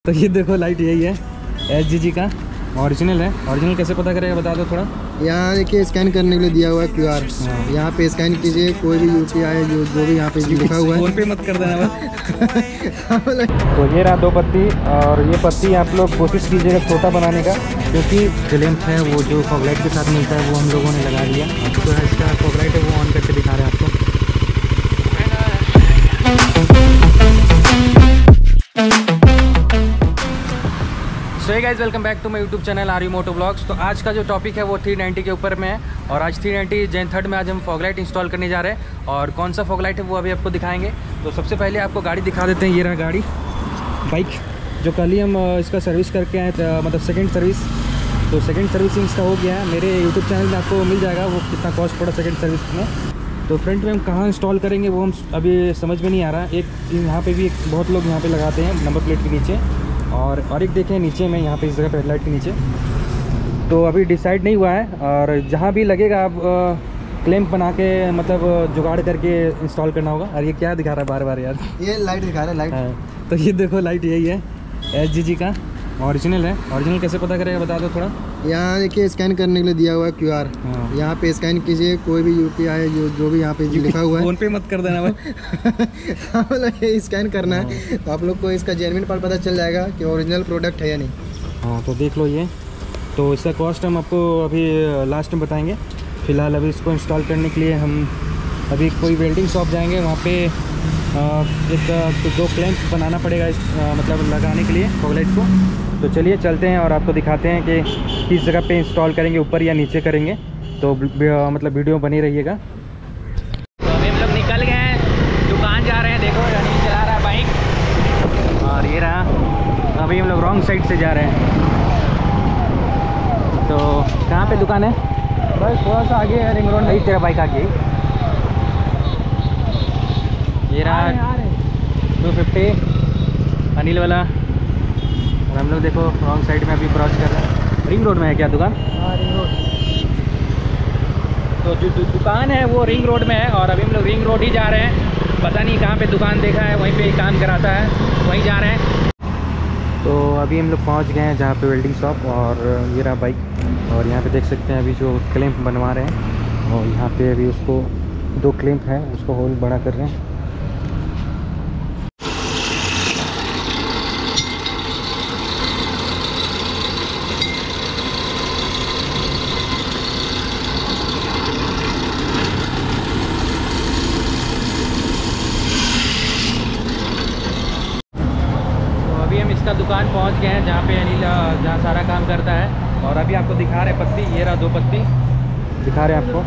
तो ये देखो लाइट यही है, SGG का ओरिजिनल है। ओरिजिनल कैसे पता करेगा बता दो थोड़ा। यहाँ देखिए स्कैन करने के लिए दिया हुआ है QR। यहाँ पे स्कैन कीजिए, कोई भी UPI जो भी यहाँ पे लिखा हुआ है। फोन पे मत कर देना बस। तो ये रहा 2 पत्ती, और ये पत्ती आप लोग कोशिश कीजिएगा छोटा बनाने का, क्योंकि क्लैंप है वो जो फॉगलाइट के साथ मिलता है वो हम लोगों ने लगा लिया। तो इसका फॉगलाइट है वो ऑन करके दिखा रहे हैं आपको। So hey guys, welcome back to my YouTube channel R U moto blogs. तो आज का जो टॉपिक है वो 390 के ऊपर में है, और आज 390 जेन 3 में आज हम फॉगलाइट इंस्टॉल करने जा रहे हैं। और कौन सा फॉगलाइट है वो अभी आपको दिखाएंगे। तो सबसे पहले आपको गाड़ी दिखा देते हैं। ये रहा गाड़ी, बाइक जो कल ही हम इसका सर्विस करके आए, मतलब सेकेंड सर्विस। तो सेकेंड सर्विसिंग इसका हो गया है। मेरे यूट्यूब चैनल में आपको मिल जाएगा वो कितना कॉस्ट पड़ा सेकेंड सर्विस में। तो फ्रंट में हम कहाँ इंस्टॉल करेंगे वो हम अभी समझ में नहीं आ रहा है। एक यहाँ पे भी बहुत लोग यहाँ पे लगाते हैं नंबर प्लेट के नीचे, और एक देखें नीचे में यहाँ पे इस जगह पे हेडलाइट के नीचे। तो अभी डिसाइड नहीं हुआ है, और जहाँ भी लगेगा आप क्लैंप बना के मतलब जुगाड़ करके इंस्टॉल करना होगा। और ये क्या दिखा रहा है बार बार यार, ये लाइट दिखा रहा है लाइट। हाँ, तो ये देखो लाइट यही है, SGG का ओरिजिनल है। ओरिजिनल कैसे पता करेगा बता दो थोड़ा। यहाँ देखिए स्कैन करने के लिए दिया हुआ है QR। यहाँ पे स्कैन कीजिए, कोई भी UPI जो भी यहाँ पे लिखा हुआ है। फोन पे मत कर देना भाई। ये स्कैन करना है तो आप लोग को इसका जेन्युइन पार्ट पता चल जाएगा कि ओरिजिनल प्रोडक्ट है या नहीं। हाँ, तो देख लो ये। तो इसका कॉस्ट हम आपको अभी लास्ट में बताएंगे। फ़िलहाल अभी इसको इंस्टॉल करने के लिए हम अभी कोई वेल्डिंग शॉप जाएंगे, वहाँ पे एक 2 क्लैंप बनाना पड़ेगा मतलब लगाने के लिए फॉगलाइट को। तो चलिए चलते हैं और आपको दिखाते हैं कि किस जगह पे इंस्टॉल करेंगे, ऊपर या नीचे करेंगे। तो मतलब वीडियो बनी रहिएगा। तो अभी हम लोग निकल गए हैं, दुकान जा रहे हैं। देखो अनिल चला रहा है बाइक, और ये रहा। अभी हम लोग रॉन्ग साइड से जा रहे हैं। तो कहाँ पे दुकान है भाई? थोड़ा सा आगे है, रिंग रोड नहीं, तेरा बाइक आगे। ये रहा 250 अनिल वाला। और हम लोग देखो रॉन्ग साइड में अभी क्रॉस कर रहे हैं। रिंग रोड में है क्या दुकान? हाँ, रिंग रोड। तो जो दुकान है वो रिंग रोड में है, और अभी हम लोग रिंग रोड ही जा रहे हैं। पता नहीं कहाँ पे दुकान देखा है, वहीं पे ही काम कराता है, वहीं जा रहे हैं। तो अभी हम लोग पहुँच गए हैं जहाँ पे वेल्डिंग शॉप, और ये रहा बाइक। और यहाँ पे देख सकते हैं अभी जो क्लैंप बनवा रहे हैं, और यहाँ पे अभी उसको 2 क्लैंप है उसको होल बड़ा कर रहे हैं। इसका दुकान पहुंच गए हैं जहाँ पे अनिल जहाँ सारा काम करता है। और अभी आपको दिखा रहे पत्ती, ये रहा 2 पत्ती दिखा रहे हैं आपको।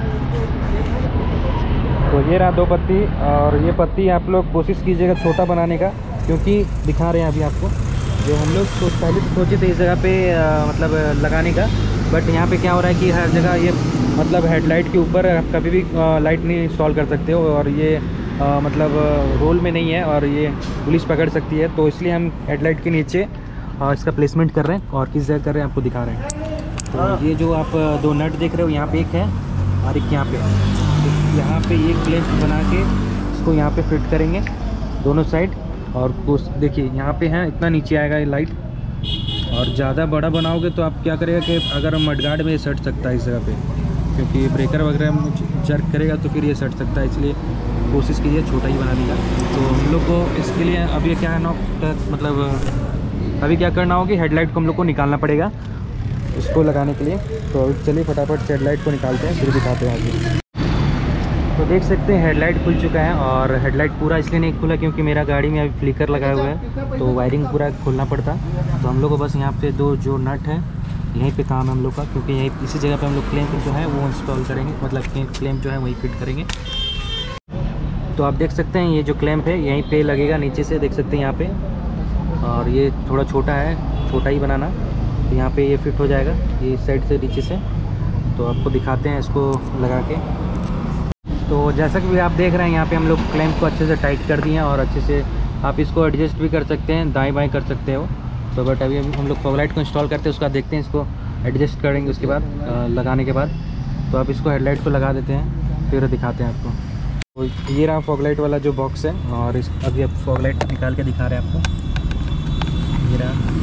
तो ये रहा 2 पत्ती, और ये पत्ती आप लोग कोशिश कीजिएगा छोटा बनाने का, क्योंकि दिखा रहे हैं अभी आपको। जो हम लोग तो पहले तो सोचे थे इस जगह पे मतलब लगाने का, बट यहाँ पे क्या हो रहा है कि हर जगह ये मतलब हेडलाइट के ऊपर आप कभी भी लाइट नहीं इंस्टॉल कर सकते हो, और ये मतलब रोल में नहीं है, और ये पुलिस पकड़ सकती है। तो इसलिए हम हेडलाइट के नीचे इसका प्लेसमेंट कर रहे हैं, और किस जगह कर रहे हैं आपको दिखा रहे हैं। तो ये जो आप 2 नट देख रहे हो, यहाँ पे एक है और एक यहाँ पे है। यहाँ पे एक क्लैंप बना के इसको यहाँ पे फिट करेंगे दोनों साइड। और देखिए यहाँ पे है, इतना नीचे आएगा ये लाइट। और ज़्यादा बड़ा बनाओगे तो आप क्या करेगा कि अगर मडगार्ड में सट सकता है इस जगह पे, क्योंकि ब्रेकर वगैरह जर्क करेगा तो फिर ये सट सकता है। इसलिए कोशिश कीजिए छोटा ही बना दीजिए। तो हम लोग को इसके लिए अभी क्या है ना, मतलब अभी क्या करना होगी, हेडलाइट को हम लोग को निकालना पड़ेगा इसको लगाने के लिए। तो चलिए फटाफट से हेडलाइट को निकालते हैं, फिर दिखाते हैं आगे। तो देख सकते हैं हेडलाइट खुल चुका है, और हेडलाइट पूरा इसलिए नहीं खुला क्योंकि मेरा गाड़ी में अभी फ्लिकर लगाया हुआ है, तो वायरिंग पूरा खोलना पड़ता। तो हम लोग को बस यहाँ पे 2 जो नट है यहीं पे काम है हम लोग का, क्योंकि यहीं इसी जगह पे हम लोग क्लैंप जो है वो इंस्टॉल करेंगे, मतलब क्लैंप जो है वहीं फिट करेंगे। तो आप देख सकते हैं ये जो क्लैंप है यहीं पे लगेगा नीचे से, देख सकते हैं यहाँ पे। और ये थोड़ा छोटा है, छोटा ही बनाना, तो यहाँ पे ये फिट हो जाएगा ये साइड से नीचे से। तो आपको दिखाते हैं इसको लगा के। तो जैसा कि आप देख रहे हैं यहाँ पे हम लोग क्लैंप को अच्छे से टाइट कर दिए हैं, और अच्छे से आप इसको एडजस्ट भी कर सकते हैं, दाएँ बाएँ कर सकते हो। तो बट अभी हम लोग फॉगलाइट को इंस्टॉल करते हैं, उसका देखते हैं, इसको एडजस्ट करेंगे उसके बाद लगाने के बाद। तो आप इसको हेडलाइट को लगा देते हैं, फिर दिखाते हैं आपको। तो ये रहा फॉगलाइट वाला जो बॉक्स है, और अभी आप फॉगलाइट निकाल के दिखा रहे हैं आपको। ये रहा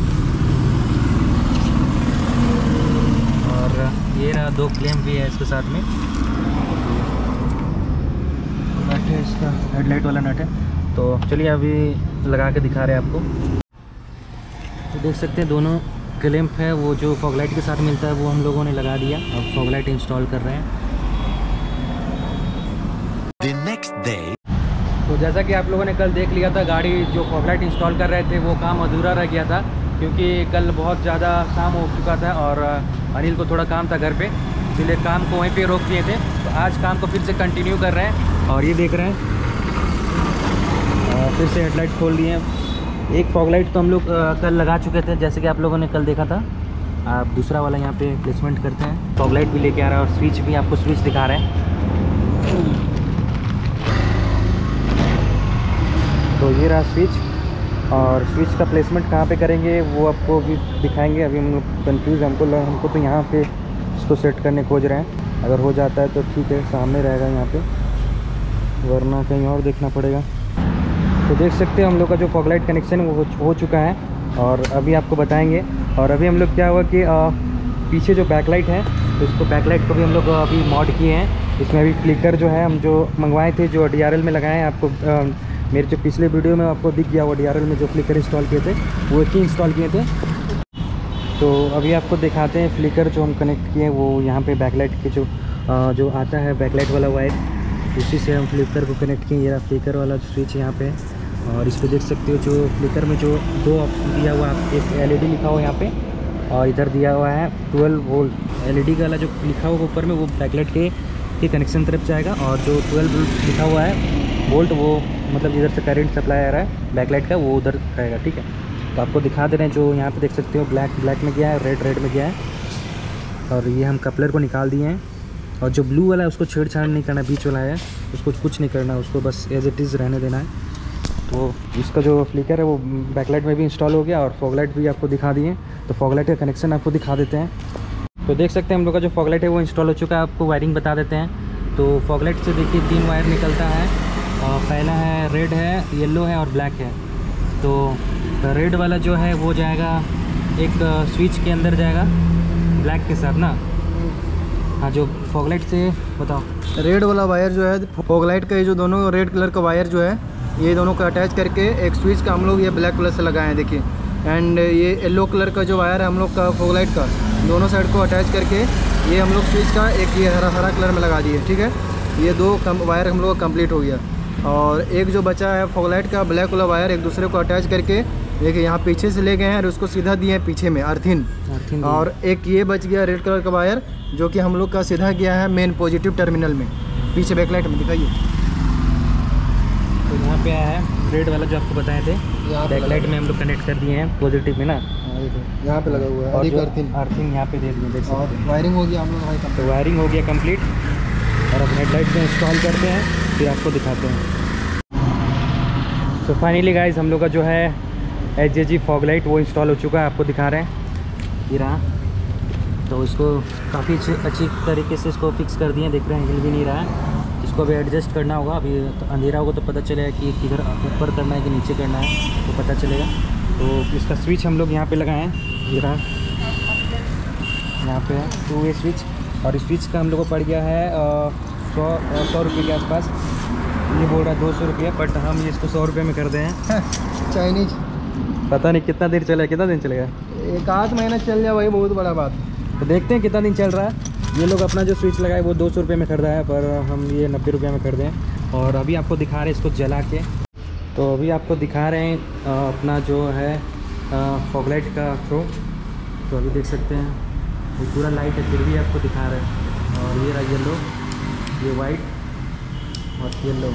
2 क्लैम्प भी है इसके साथ में। नट है इसका, हेडलाइट वाला नट है। तो चलिए अभी लगा के दिखा रहे हैं आपको। तो देख सकते हैं दोनों क्लैम्प है वो जो फॉगलाइट के साथ मिलता है वो हम लोगों ने लगा दिया। अब फॉगलाइट इंस्टॉल कर रहे हैं। The next day. तो जैसा कि आप लोगों ने कल देख लिया था, गाड़ी जो फॉगलाइट इंस्टॉल कर रहे थे वो काम अधूरा रह गया था, क्योंकि कल बहुत ज़्यादा शाम हो चुका था और अनिल को थोड़ा काम था घर पे, इसलिए काम को वहीं पे रोक दिए थे। तो आज काम को फिर से कंटिन्यू कर रहे हैं और ये देख रहे हैं फिर से हेडलाइट खोल दिए हैं। एक फॉगलाइट तो हम लोग कल लगा चुके थे, जैसे कि आप लोगों ने कल देखा था। आप दूसरा वाला यहाँ पे प्लेसमेंट करते हैं। फॉगलाइट भी लेके आ रहा है और स्विच भी आपको स्विच दिखा रहे हैं। तो ये रहा स्विच, और स्विच का प्लेसमेंट कहाँ पे करेंगे वो आपको भी दिखाएंगे। अभी हम लोग कन्फ्यूज़, हमको तो यहाँ पे इसको सेट करने खोज रहे हैं। अगर हो जाता है तो ठीक है, सामने रहेगा यहाँ पे, वरना कहीं और देखना पड़ेगा। तो देख सकते हैं हम लोग का जो फॉगलाइट कनेक्शन वो हो चुका है और अभी आपको बताएंगे। और अभी हम लोग क्या हुआ कि पीछे जो बैकलाइट है तो इसको बैकलाइट को भी हम लोग अभी मॉड किए हैं। इसमें अभी फ्लिकर जो है हम जो मंगवाए थे, जो DRL में लगाए हैं, आपको मेरे जो पिछले वीडियो में आपको दिख गया वो DRL में जो फ्लिकर इंस्टॉल किए थे वो एक ही इंस्टॉल किए थे। तो अभी आपको दिखाते हैं फ्लिकर जो हम कनेक्ट किए हैं वो यहाँ पे बैकलाइट के जो आता है बैकलाइट वाला वायर, उसी से हम फ्लिकर को कनेक्ट किए। ये फ्लिकर वाला स्विच यहाँ पे है और इस पर देख सकते हो जो फ्लिकर में जो 2 दिया हुआ, एक LED लिखा हुआ यहाँ पे और इधर दिया हुआ है 12 वोल्ट। LED वाला जो लिखा हुआ ऊपर में वो बैकलाइट के कनेक्शन तरफ जाएगा और जो 12 लिखा हुआ है वोल्ट वो मतलब जिधर से करंट सप्लाई आ रहा है बैकलाइट का वो उधर रहेगा। ठीक है, तो आपको दिखा दे रहे हैं। जो यहाँ पे देख सकते हो ब्लैक में गया है, रेड में गया है और ये हम कपलर को निकाल दिए हैं। और जो ब्लू वाला है उसको छेड़छाड़ नहीं करना, बीच वाला है उसको कुछ नहीं करना, उसको बस एज इट इज़ रहने देना है। तो इसका जो फ्लिकर है वो बैकलाइट में भी इंस्टॉल हो गया और फॉगलाइट भी आपको दिखा दिए। तो फॉगलाइट का कनेक्शन आपको दिखा देते हैं। तो देख सकते हैं हम लोग का जो फॉगलाइट है वो इंस्टॉल हो चुका है। आपको वायरिंग बता देते हैं। तो फॉगलाइट से देखिए 3 वायर निकलता है। पहला है रेड है, येलो है और ब्लैक है। तो रेड वाला जो है वो जाएगा एक स्विच के अंदर जाएगा ब्लैक के साथ ना। हाँ, जो फॉगलाइट से बताओ। रेड वाला वायर जो है फॉगलाइट का, ये जो दोनों रेड कलर का वायर जो है ये दोनों को अटैच करके एक स्विच का हम लोग ये ब्लैक कलर से लगाए हैं, देखिए। एंड ये येलो कलर का जो वायर है हम लोग का फॉगलाइट का, दोनों साइड को अटैच करके ये हम लोग स्विच का एक ये हरा कलर में लगा दिए। ठीक है, ये 2 वायर हम लोग का कंप्लीट हो गया। और एक जो बचा है फॉगलाइट का ब्लैक वाला वायर एक दूसरे को अटैच करके देखिए यहाँ पीछे से ले गए हैं और उसको सीधा दिए हैं पीछे में अर्थिन। और एक ये बच गया रेड कलर का वायर जो कि हम लोग का सीधा गया है मेन पॉजिटिव टर्मिनल में, पीछे बैकलाइट में दिखाइए। तो यहाँ पे आया है रेड वाला जो आपको बताए थे, बैकलाइट में हम लोग कनेक्ट कर दिए हैं पॉजिटिव में ना, यहाँ पे लगा हुआ है। और जो अर्थिंग यहाँ पे दे दिए, देख सकते हैं। वायरिंग हो गया हम लोग, तो वायरिंग हो गया कंप्लीट। और अब हेडलाइट को इंस्टॉल करते हैं फिर आपको दिखाते हैं। तो फाइनली गाइस हम लोग का जो है HJG फॉगलाइट वो इंस्टॉल हो चुका है, आपको दिखा रहे हैं। ये रहा। तो इसको काफ़ी अच्छी तरीके से इसको फिक्स कर दिए, देख रहे हैं हिल भी नहीं रहा है। इसको अभी एडजस्ट करना होगा। अभी तो अंधेरा होगा तो पता चलेगा कि किधर ऊपर करना है कि नीचे करना है, तो पता चलेगा। तो इसका स्विच हम लोग यहाँ पे लगाए हैं। ये रहा, यहाँ पे है 2 वे स्विच। और इस स्विच का हम लोग को पड़ गया है 100 रुपये के आसपास। ये बोल रहा है 200 रुपये, बट हम इसको 100 रुपये में कर दें हैं। चाइनीज पता नहीं कितना देर चलेगा, कितना दिन चलेगा। 1 महीना चल जाए, वही बहुत बड़ा बात। तो देखते हैं कितना दिन चल रहा है। ये लोग अपना जो स्विच लगाए वो 200 रुपये में खरीदा है, पर हम ये 90 रुपये में कर दें। और अभी आपको दिखा रहे हैं इसको जला के। तो अभी आपको दिखा रहे हैं अपना जो है फॉगलाइट का थ्रो। तो अभी देख सकते हैं वो पूरा लाइट है, फिर भी आपको दिखा रहे हैं। और ये रहा येलो, ये वाइट और येलो।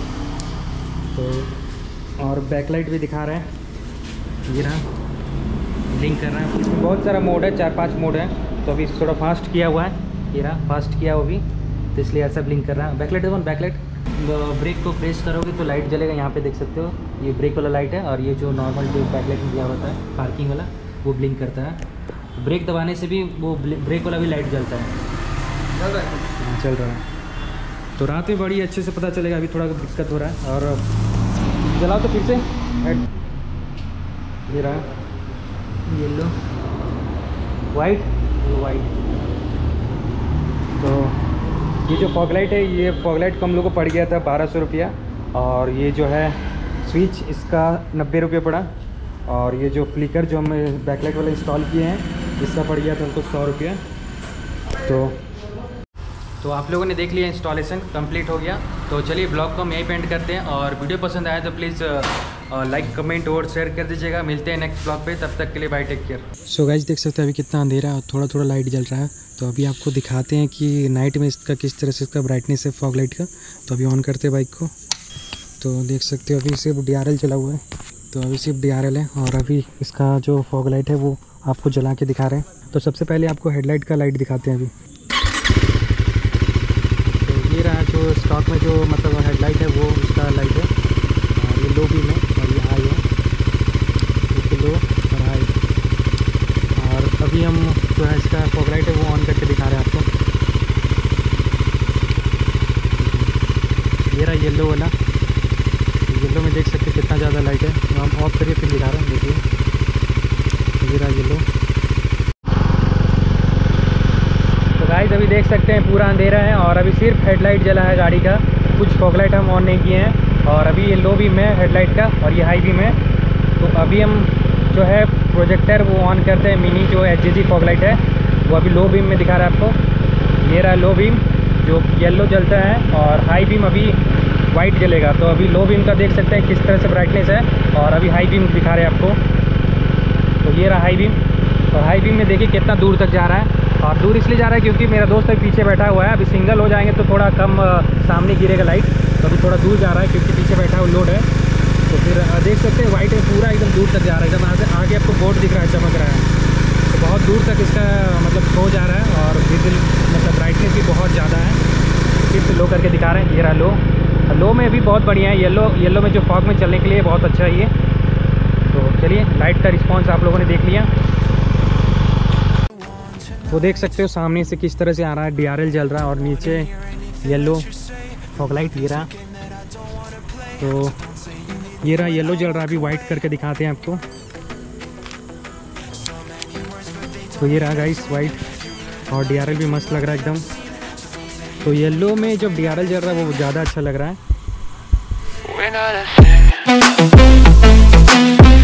तो और बैकलाइट भी दिखा रहे हैं। ये रहा, ब्लिंक कर रहा है। इसमें बहुत सारा मोड है, 4-5 मोड है। तो अभी थोड़ा फास्ट किया हुआ है, ये रहा फास्ट किया वो भी, तो इसलिए ऐसा ब्लिंक कर रहा है। बैकलाइट है, बैकलाइट ब्रेक को प्रेस करोगे तो लाइट जलेगा। यहाँ पे देख सकते हो ये ब्रेक वाला लाइट है, और ये जो नॉर्मल जो बैकलाइट में दिया होता है पार्किंग वाला वो ब्लिंक करता है। ब्रेक दबाने से भी वो ब्रेक वाला भी लाइट जलता है, चल रहा है। तो रात में बड़ी अच्छे से पता चलेगा। अभी थोड़ा दिक्कत हो रहा है। और जलाओ तो फिर से। ये रहा येलो, वाइट, ये वाइट। ये जो फॉग लाइट है, ये फॉग लाइट को हम लोग को पड़ गया था 1200 रुपया। और ये जो है स्विच इसका 90 रुपये पड़ा। और ये जो फ्लिकर जो हम बैकलाइट वाला इंस्टॉल किए हैं इसका पड़ गया था हमको 100 रुपया। तो आप लोगों ने देख लिया, इंस्टॉलेशन कंप्लीट हो गया। तो चलिए ब्लॉग को हम यहीं पे एंड करते हैं, और वीडियो पसंद आया तो प्लीज़ लाइक कमेंट और शेयर कर दीजिएगा। मिलते हैं नेक्स्ट ब्लॉग पे, तब तक के लिए bye, take care. So guys देख सकते हैं अभी कितना अंधेरा है और थोड़ा थोड़ा लाइट जल रहा है। तो अभी आपको दिखाते हैं कि नाइट में इसका किस तरह से इसका ब्राइटनेस है फॉग लाइट का। तो अभी ऑन करते हैं बाइक को, तो देख सकते हो अभी सिर्फ DRL चला हुआ है। तो अभी सिर्फ DRL है, और अभी इसका जो फॉग लाइट है वो आपको जला के दिखा रहे हैं। तो सबसे पहले आपको हेडलाइट का लाइट दिखाते हैं अभी। तो ये रहा जो स्टॉक में जो मतलब हेडलाइट है वो उसका लाइट है, और ये लो बीम है और ये हाई है, एक लो और हाई। और अभी हम जो है इसका फॉग लाइट है वो ऑन करके दिखा रहे हैं आपको। ये रहा येलो वाला, येलो में देख सकते हैं कितना ज़्यादा लाइट है। तो हम ऑफ करिए फिर दिखा रहे हैं, देखिए ये रहा येलो। तो गाइस अभी देख सकते हैं पूरा अंधेरा है और अभी सिर्फ हेडलाइट जला है गाड़ी का, कुछ फॉग लाइट हम ऑन नहीं किए हैं। और अभी ये लो बीम है हेडलाइट का और ये हाई बीम है। तो अभी हम जो है प्रोजेक्टर वो ऑन करते हैं, मिनी जो HGG फॉग लाइट है वो अभी लो बीम में दिखा रहा है आपको। ये रहा लो बीम जो येलो जलता है, और हाई बीम अभी वाइट जलेगा। तो अभी लो बीम का देख सकते हैं किस तरह से ब्राइटनेस है, और अभी हाई बीम दिखा रहे हैं आपको। तो ये रहा हाई बीम, और हाई बीम में देखिए कितना दूर तक जा रहा है। और दूर इसलिए जा रहा है क्योंकि मेरा दोस्त अभी पीछे बैठा हुआ है। अभी सिंगल हो जाएंगे तो थोड़ा कम सामने गिरेगा लाइट, तो अभी थोड़ा दूर जा रहा है क्योंकि पीछे बैठा हुआ लोड है। तो फिर देख सकते हैं वाइट है पूरा एकदम दूर तक जा रहा है, एकदम आगे आपको बोर्ड दिख रहा है, चमक रहा है। तो बहुत दूर तक इसका मतलब शो जा रहा है, और विजिल मतलब ब्राइटनेस भी बहुत ज़्यादा है। फिर से लो करके दिखा रहे हैं, ये रहा लो में भी बहुत बढ़िया है। येलो में जो फॉग में चलने के लिए बहुत अच्छा है ये। तो चलिए लाइट का रिस्पांस आप लोगों ने देख लिया। वो देख सकते हो सामने से किस तरह से आ रहा है, DRL जल रहा है और नीचे येलो फॉग लाइट ये रहा। तो ये रहा येलो जल रहा है, अभी वाइट करके दिखाते हैं आपको। तो ये रहा गाइस वाइट, और DRL भी मस्त लग रहा है एकदम। तो येलो में जब DRL जल रहा है वो ज़्यादा अच्छा लग रहा है।